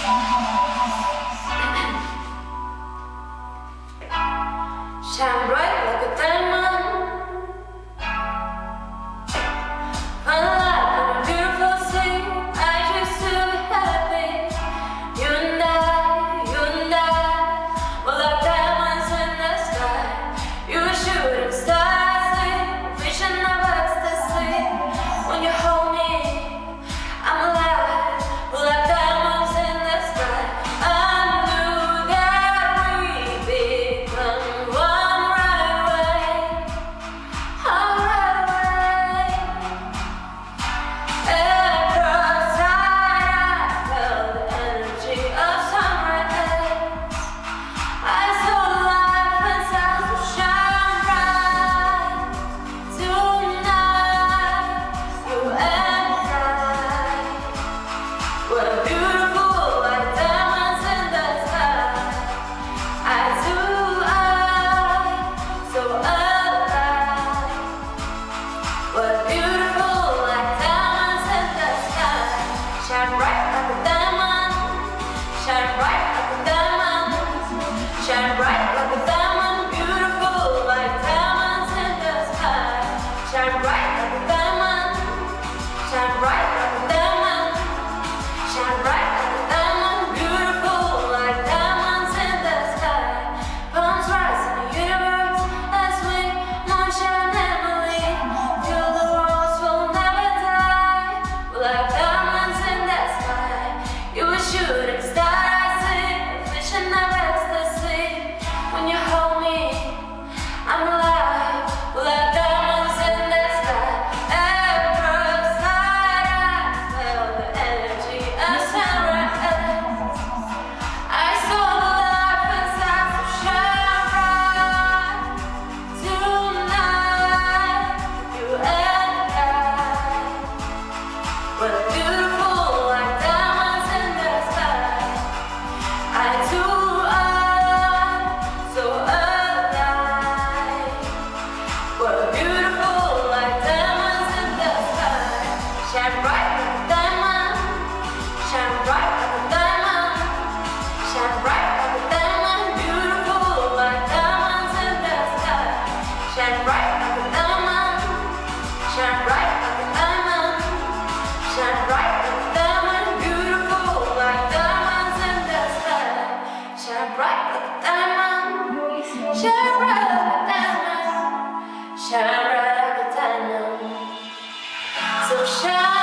Shine bright like a diamond, unlike on a beautiful sea. I choose to be happy. You and I, we're like diamonds in the sky. You were shooting stars, vision of ecstasy. When you hold me, I'm alive. We're like diamonds in the sky. I knew that we'd become one. Shine bright like a diamond, shine bright like a diamond, shine bright like a diamond, beautiful like diamonds in the sky. Shine bright like a diamond, shine bright like a diamond, shine bright like a diamond, beautiful like diamonds in the sky. Palms rise in the universe as we moonshine and believe. Feel the walls will never die. We're like diamonds in the sky. You were shooting stars, vision of ecstasy. When you hold me, I'm alive. We're like diamonds in the sky. At first sight, I felt the energy of sunrise. I saw the life inside, so shine bright. Tonight, you and I, we're beautiful like diamonds in the sky. Eye to eye, so alive. We're beautiful like diamonds in the sky. Shine bright like a diamond, shine bright like a diamond, shine bright like a diamond, beautiful like diamonds in the sky. Shine bright like a diamond, shine bright like a diamond, shine bright like a diamond, beautiful like diamonds in the sky. Shine bright like a diamond, shine bright like a diamond, shine bright like a diamond. So shine.